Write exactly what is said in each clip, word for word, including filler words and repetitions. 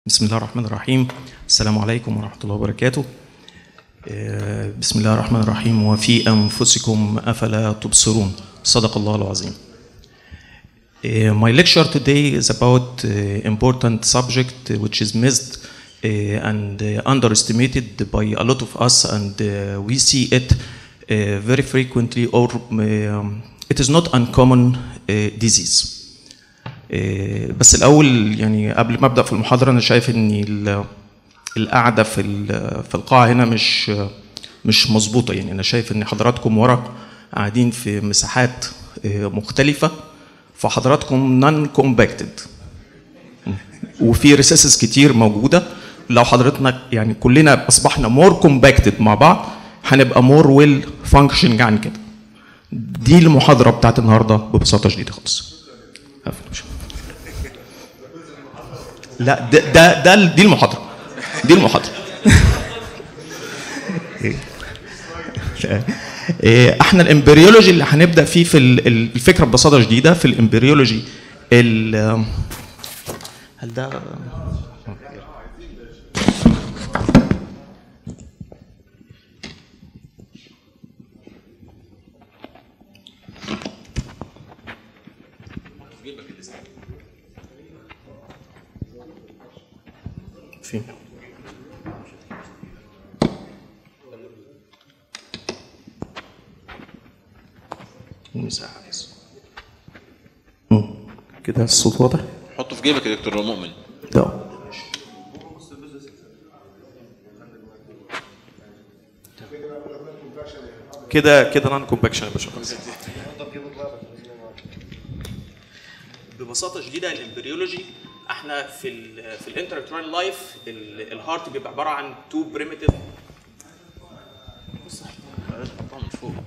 بسم الله الرحمن الرحيم. السلام عليكم ورحمة الله وبركاته. بسم الله الرحمن الرحيم. وفي أنفسكم أفلا تبصرون. صدق الله العظيم. My lecture today is about important subject which is missed and underestimated by a lot of us, and we see it very frequently, or it is not uncommon disease. بس الأول يعني قبل ما أبدأ في المحاضرة أنا شايف إن القعدة في في القاعة هنا مش مش مظبوطة. يعني أنا شايف إن حضراتكم ورا قاعدين في مساحات مختلفة، فحضراتكم نون كومباكتد وفي ريسيسز كتير موجودة. لو حضرتنا يعني كلنا أصبحنا مور كومباكتد مع بعض هنبقى مور ويل فانكشنج عن كده. دي المحاضرة بتاعت النهاردة ببساطة شديدة خالص. لا ده ده, ده دي المحاضرة دي المحاضرة احنا الامبريولوجي اللي هنبدا فيه في الفكره ببساطه شديده. في الامبريولوجي ال هل ده فين مساحة بس كده الصوت واضح؟ حطه في جيبك يا دكتور مؤمن. لا كده كده نون كومباكشن يا باشا. ببساطة شديدة الامبريولوجي احنا في ال في الانتركترال لايف الهارت بيبقى عبارة عن تو بريميتيف. بص حطها من فوق.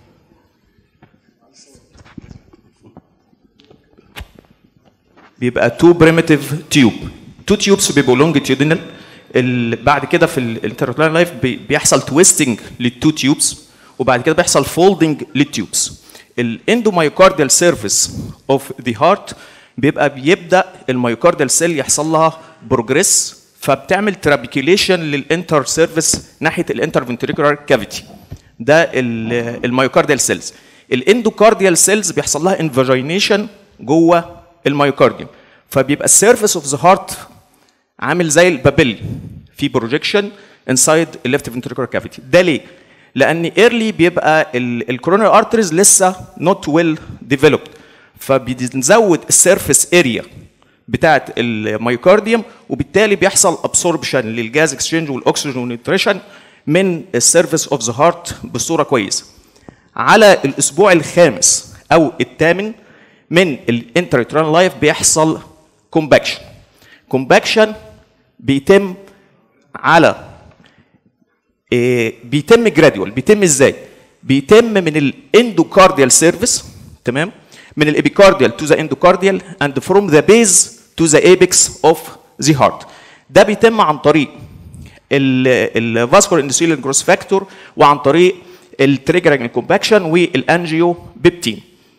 بيبقى تو بريميتيف تيوب. تو تيوبس بيبقوا لونجيتيودينال. بعد كده في الانتركترال لايف بيحصل تويستنج للتو تيوبس، وبعد كده بيحصل فولدنج للتيوبس. الاندومايوكارديال سيرفيس اوف ذا هارت بيبقى بيبدا المايوكارديال سيل يحصل لها بروجريس، فبتعمل ترابيكيليشن للانتر سيرفيس ناحيه الانتر فنتريكولار كافيتي. ده المايوكارديال سيلز. الاندوكارديال سيلز بيحصل لها انفاجينيشن جوه المايوكارديوم، فبيبقى السيرفيس اوف ذا هارت عامل زي البابيل في بروجيكشن انسايد الليفت فنتريكولار كافيتي. ده ليه؟ لان ايرلي بيبقى الكوروناري ارتريز لسه نوت ويل ديفلوبد، فبنزود السيرفيس اريا بتاعه المايوكارديوم، وبالتالي بيحصل ابسوربشن للجاز اكسشينج والاكسجين والنيوتريشن من السيرفيس اوف ذا هارت بصوره كويسه. على الاسبوع الخامس او الثامن من الانتركترال لايف بيحصل كومباكشن. كومباكشن بيتم على إيه بيتم جراديوال. بيتم ازاي؟ بيتم من الاندوكارديال سيرفيس، تمام، من الابيكارديال تو ذا اندوكارديال اند فروم ذا بيز تو ذا ايبكس اوف ذا هارت. ده بيتم عن طريق الفاسكولار اندوثيليال جروث فاكتور، وعن طريق التريجرنج كومباكشن والانجيو بيبتين.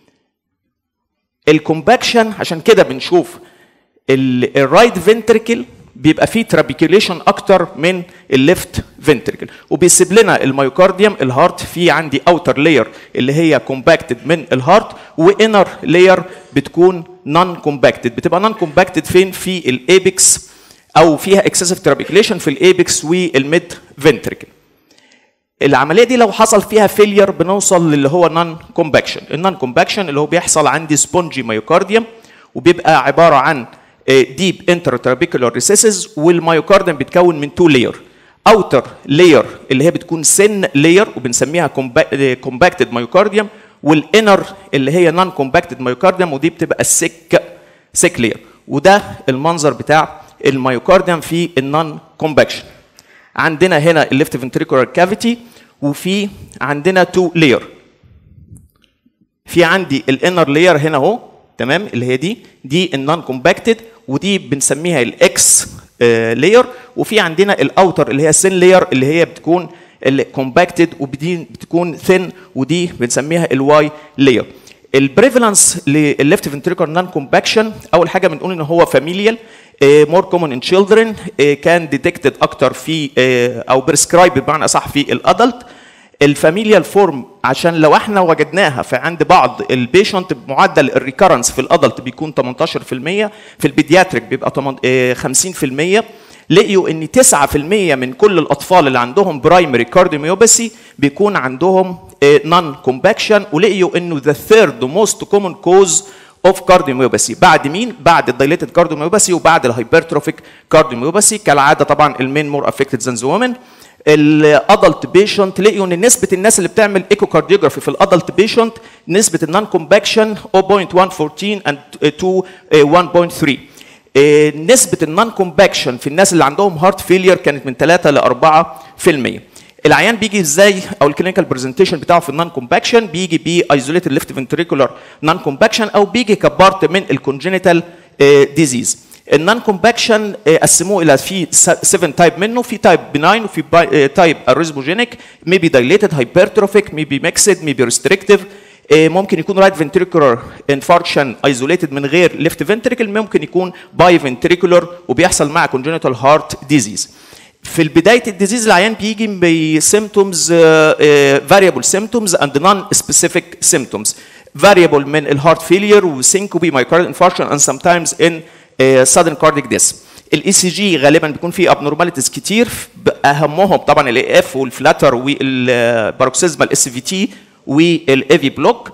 الكومباكشن عشان كده بنشوف الرايت فنتريكل بيبقى فيه ترابيكيوليشن اكتر من الليفت فنتريكل، وبيسيب لنا المايوكارديوم الهارت في عندي اوتر لاير اللي هي كومباكتد من الهارت، وانر لاير بتكون نون كومباكتد. بتبقى نون كومباكتد فين؟ في الايبكس، او فيها اكسسيف ترابيكيوليشن في الايبكس والميد فنتريكل. العمليه دي لو حصل فيها فيلير بنوصل للي هو نون كومباكشن. النون كومباكشن اللي هو بيحصل عندي سبونجي مايوكارديوم، وبيبقى عباره عن ديب انترترابيكولار ريسيسز، والمايوكارديوم بيتكون من تو لاير. اوتر لاير اللي هي بتكون سن لاير وبنسميها كومباكتد مايوكارديوم، والانر اللي هي نون كومباكتد مايوكارديوم، ودي بتبقى السك سيك لاير. وده المنظر بتاع المايوكارديوم في النون كومباكشن. عندنا هنا الليفت فنتريكولار كافيتي، وفي عندنا تو لاير. في عندي الانر لاير هنا اهو، تمام، اللي هي دي دي النون كومباكتد، ودي بنسميها الاكس لاير. وفي عندنا الاوتر اللي هي السن لاير اللي هي بتكون الكومباكتد، ودي بتكون ثين، ودي بنسميها الواي لاير. البريفالنس للليفت فنتريكولار نون كومباكشن اول حاجه بنقول ان هو فاميليال. مور كومون ان تشيلدرن، كان ديتكتد اكتر في uh, او بريسكرايب بمعنى اصح في الادلت. الفاميليال فورم عشان لو احنا وجدناها في عند بعض البيشنت معدل الريكرنس في الادلت بيكون تمنتاشر في المية، في البيدياتريك بيبقى خمسين في المية. لقيوا ان تسعة في المية من كل الاطفال اللي عندهم برايمري كارديوميوباثي بيكون عندهم نون كومباكشن، ولقيوا انه ذا ثيرد موست كومن كوز اوف كارديوميوباثي بعد مين؟ بعد الدايليتد كارديوميوباثي وبعد الهايبرتروفيك كارديوميوباثي. كالعاده طبعا المين مور افكتد ذان ذا وومن. الادلت بيشنت لقيوا ان نسبه الناس اللي بتعمل ايكو كارديوجرافي في الادلت بيشنت نسبه النون كومباكشن صفر فاصلة واحد أربعة اند تو واحد فاصلة ثلاثة. نسبه النون كومباكشن في الناس اللي عندهم هارت فيلير كانت من ثلاثة ل أربعة في المية. العيان بيجي ازاي او الكلينيكال برزنتيشن بتاعه في النون كومباكشن؟ بيجي بي ايزوليتد ليفت فنتريكولار نون كومباكشن او بيجي كبارت من الكونجينيتال ديزيز. النون كومباكشن قسموه الى في سبعة تايب منه، في تايب بناين وفي تايب اريزموجينيك، ميبي دايليتد، هايبرتروفيك، ميبي ميكسد، ميبي ريستريكتيف. ممكن يكون رايت فنتريكولار انفاركشن ايزوليتد من غير ليفت فنتريكل، ممكن يكون باي فنتريكولار وبيحصل مع كونجينيتال هارت ديزيز. في بدايه الديزيز العيان بيجي بسيمتومز فاريبل سيمتومز اند نون سبيسيفيك سيمتومز. فاريبل من الهارت فيلير وسينكوبي مايوكارديال انفاركشن اند سم تايمز ان sudden cardiac death. الاي سي جي غالبا بيكون فيه ابنورماليتيز كتير، اهمهم طبعا الاي اف والفلاتر والباروكسيزمال اس في تي والايفي بلوك.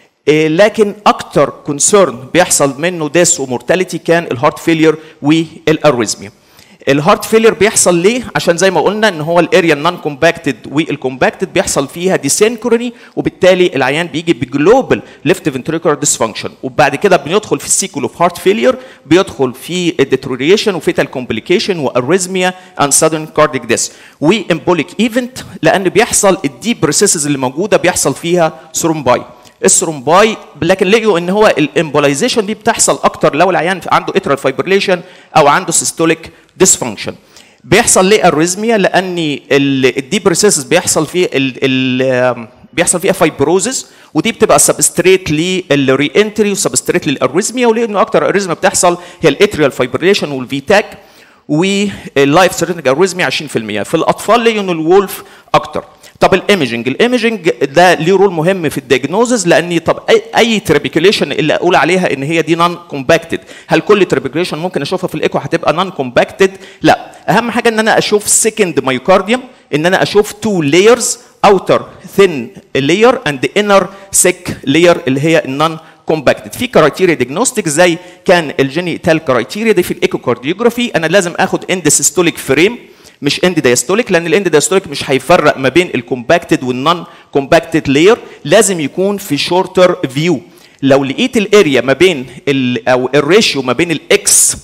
لكن اكتر كونسيرن بيحصل منه ديس ومورتاليتي كان الهارت فيلير والاريزميا. الهارت فيلير بيحصل ليه؟ عشان زي ما قلنا ان هو الاريا النون كومباكتد والكومباكتد بيحصل فيها ديسينكروني، وبالتالي العيان بيجي بجلوبال ليفت فنتريكولار ديسفانكشن، وبعد كده بندخل في السيكول اوف هارت فيلير، بيدخل في الديتروريشن وفيتال كومبليكيشن واريزميا اند سادن كارديك ديس وامبوليك ايفنت، لان بيحصل الديب ريسيسز اللي موجوده بيحصل فيها ثرومباي. الثرومباي لكن لقيوا ان هو الامبولايزيشن دي بتحصل اكتر لو العيان عنده اترال فايبريليشن او عنده سيستوليك ديسفانكشن. بيحصل ليه اريزميا؟ لان الديب ريسيسز بيحصل فيه ال ال بيحصل فيها فايبروزز، ودي بتبقى سبستريت للري انتري وسبستريت للاريزميا، ولانه اكتر اريزميا بتحصل هي الاتريال فايبريليشن والفيتاك واللايف ثريتنج اريزميا عشرين في المية. في الاطفال لقيوا ان الولف اكتر. طب الايمجنج، الايمجنج ده ليه رول مهم في الدياجنوزز، لان طب اي, أي تريبيكوليشن اللي اقول عليها ان هي دي نون كومباكتد، هل كل تريبيكوليشن ممكن اشوفها في الايكو هتبقى نون كومباكتد؟ لا، اهم حاجه ان انا اشوف سكند مايوكارديوم، ان انا اشوف تو لايرز، اوتر ثين لاير اند انر سيك لاير اللي هي النون كومباكتد. في كرايتيريا ديجنوستيك زي كان الجيني تال كرايتيريا دي في الايكو كارديوجرافي، انا لازم اخد اند سيستوليك فريم مش اند دايستوليك، لان الاند دايستوليك مش هيفرق ما بين الكومباكتد والنون كومباكتد لاير، لازم يكون في شورتر فيو. لو لقيت الاريا ما بين ال او الريشيو ما بين الاكس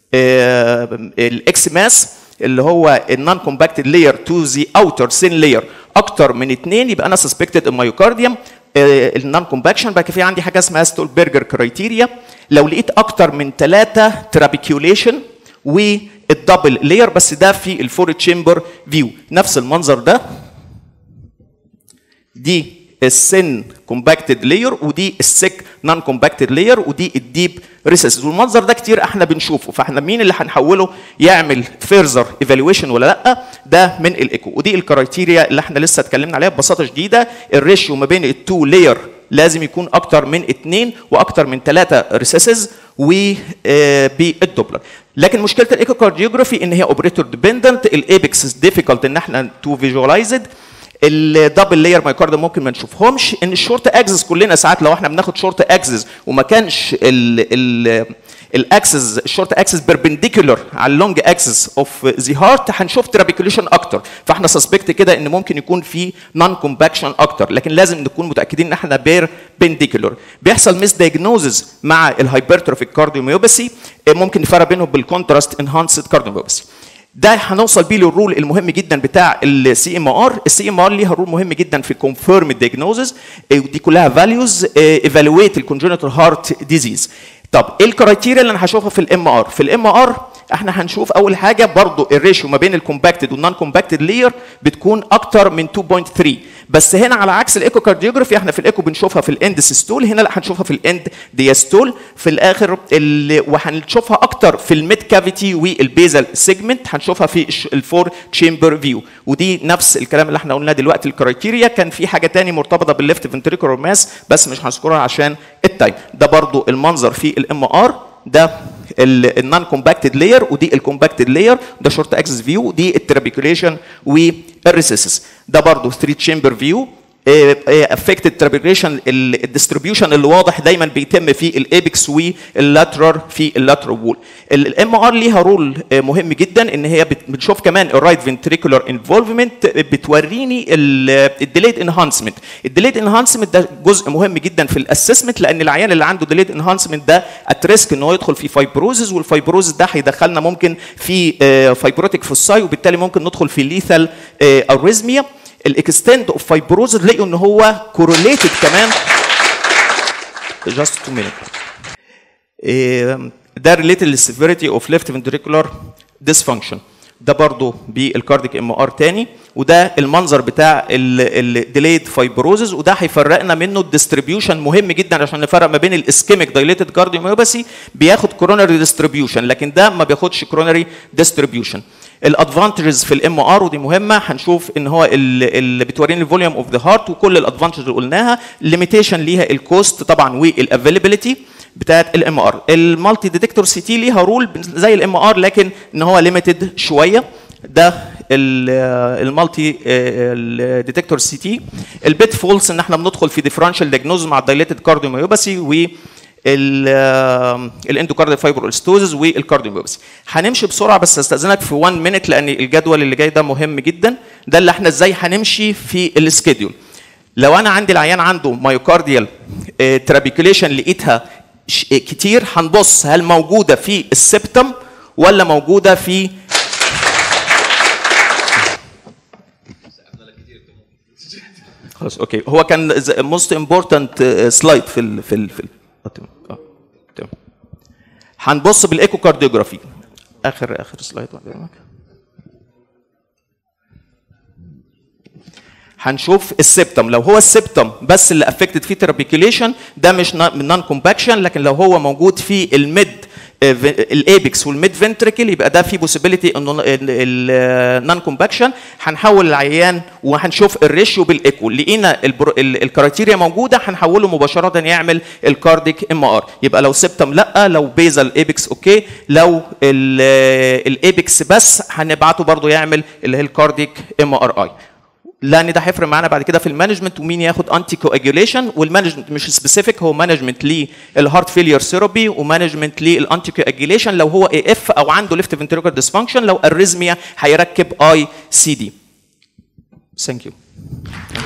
الاكس ماس اللي هو النون كومباكتد لاير تو ذا اوتر سين لاير اكتر من اثنين، يبقى انا سسبكتد المايوكارديوم النون كومباكشن. بقى في عندي حاجه اسمها ستولبرجر كرايتيريا، لو لقيت اكتر من ثلاثه ترابيكيوليشن والدبل لاير، بس ده في الفور تشامبر فيو، نفس المنظر ده، دي السن كومباكتد لاير ودي السك نون كومباكتد لاير ودي الديب ريسيسز، والمنظر ده كتير احنا بنشوفه، فاحنا مين اللي هنحوله يعمل فيرزر ايفالويشن ولا لا؟ ده من الايكو. ودي الكرايتيريا اللي احنا لسه اتكلمنا عليها ببساطه شديده، الريشيو ما بين التو لاير لازم يكون اكتر من اثنين واكتر من ثلاثه ريسيسز وبالدوبلر. لكن مشكله الايكو كارديوجرافي ان هي اوبريتور ديبندنت، الايبكس ديفيكولت ان احنا تو فيجواليزد، الدبل لاير مايوكارديوم ممكن ما نشوفهمش، ان الشورت اكسس كلنا ساعات لو احنا بناخد شورت اكسس وما كانش الاكسس الشورت اكسس بيربنديكولار على اللونج اكسس اوف ذا هارت هنشوف ترابيكوليشن اكتر، فاحنا سسبكت كده ان ممكن يكون في نون كومباكشن اكتر، لكن لازم نكون متاكدين ان احنا بيربنديكولار. بيحصل ميس دايجنوزز مع الهايبرتروفيك كارديوميوباثي، ممكن نفرق بينهم بالكونتراست انهانسد كارديوميوباثي. ده هنوصل بيه للرول المهم جدا بتاع السي ام ار. السي ام ار ليها رول مهم جدا في كونفيرم الدياجنوزز، ودي كلها فاليوز ايفالويت الكونجنتال هارت ديزيز. طب ايه الكرايتيريا اللي انا هشوفها في الام ار؟ في الام ار احنا هنشوف اول حاجه برضو الريشيو ما بين الكومباكتد والنون كومباكتد لير بتكون اكتر من اتنين فاصلة تلاتة، بس هنا على عكس الايكو كارديوجرافي احنا في الايكو بنشوفها في الاند سيستول، هنا لا هنشوفها في الاند دياستول في الاخر، وهنشوفها اكتر في الميد كافيتي والبيزال سيجمنت، هنشوفها في الفور تشامبر فيو، ودي نفس الكلام اللي احنا قلناه دلوقتي الكرايتيريا. كان في حاجه ثاني مرتبطه بالليفت فنتريكولار ماس بس مش هذكرها عشان التايم. ده برضو المنظر في الام ار، ده النون كومباكتد لاير ودي الكومباكتد لاير، ده شورت اكسس فيو، دي الترابيكوليشن والريسيسس. ده برضو ثري تشامبر فيو افكتد ترابيكوليشن. الديستريبيوشن اللي واضح دايما بيتم في الابيكس واللاترال في اللاترال وول. الام ار ليها رول مهم جدا ان هي بتشوف كمان الرايت فنتريكولار انفولفمنت، بتوريني الديليد انهانسمنت. الديليد انهانسمنت ده جزء مهم جدا في الاسسمنت، لان العيان اللي عنده ديليد انهانسمنت ده ات ريسك ان هو يدخل في فايبروزز، والفايبروزز ده هيدخلنا ممكن في فايبروتيك فوساي، وبالتالي ممكن ندخل في ليثال اريزميا. الاكستند اوف فايبروز تلاقوا ان هو كورليتد كمان just two minutes. ده ريليتد للسيفيريتي اوف ليفت فنتريكولار ديسفانكشن. ده برضه بالكارديك ام ار تاني، وده المنظر بتاع الديليد فايبروزز، وده هيفرقنا منه الديستريبيوشن مهم جدا عشان نفرق ما بين الاسكيميك دايليتد كارديوميوباثي بياخد كوروناري ديستريبيوشن، لكن ده ما بياخدش كوروناري ديستريبيوشن. الادفانتجز في الام ار ودي مهمه، هنشوف ان هو اللي بتوريني الفوليوم اوف ذا هارت وكل الادفانتجز اللي قلناها. الليميتيشن ليها الكوست طبعا والافيلابيلتي بتاعت الام ار. المالتي ديتكتور سي تي ليها رول زي الام ار لكن ان هو ليميتد شويه. ده المالتي ديتكتور سي تي. البيت فولس ان احنا بندخل في ديفرنشال دياجنوز مع الدايليتد كارديوميوباثي و الاندوكارديال فايبروستوزز والكارديوميوباثي. هنمشي بسرعه بس استاذنك في واحد مينيت لان الجدول اللي جاي ده مهم جدا. ده اللي احنا ازاي هنمشي في السكيدول. لو انا عندي العيان عنده مايوكارديال ترابيكوليشن لقيتها كتير، هنبص هل موجوده في السبتم ولا موجوده في خلاص اوكي. هو كان موست امبورتنت سلايد في ال في ال في ال اه تمام. هنبص بالايكو كارديوجرافي. اخر اخر سلايد هنشوف السبتم. لو هو السبتم بس اللي افكتد فيه ترابيكوليشن ده مش نون كومباكشن، لكن لو هو موجود في الميد الابيكس والميد فنتريكل يبقى ده في بوسيبيليتي انه النون كومباكشن. هنحول العيان وهنشوف الريشيو بالايكو، لقينا الكرايتيريا موجوده هنحوله مباشره يعمل الكارديك ام ار. يبقى لو سبتم لا، لو بيزل ايبكس اوكي، لو الايبكس بس هنبعته برضه يعمل اللي هي الكارديك ام ار اي، لان ده هيفرق معانا بعد كده في المانجمنت ومين ياخد انتي كواجوليشن. والمانجمنت مش سبيسيفيك، هو مانجمنت للهارت فيلير ثيرابي ومانجمنت للانتي كواجوليشن لو هو اي اف او عنده ليفت فنتريكولار ديسفانكشن. لو اريزميا هيركب اي سي دي. ثانك يو.